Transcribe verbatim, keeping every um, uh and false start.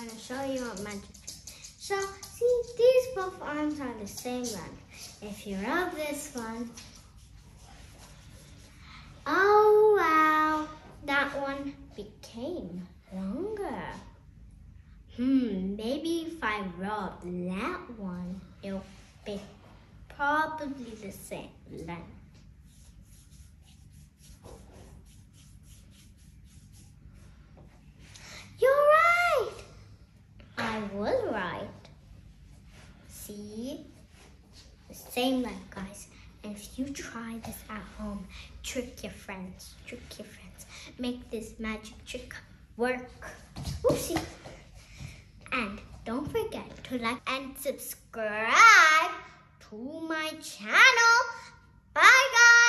going to show you a magic trick. So, see, these both arms are the same length. If you rub this one, oh wow, that one became longer. Hmm, maybe if I rub that one, it'll be probably the same length. You're right! I was right. See? The same length, guys. And if you try this at home, trick your friends, trick your friends. Make this magic trick work. Oopsie. And don't forget to like and subscribe to my channel. Bye, guys.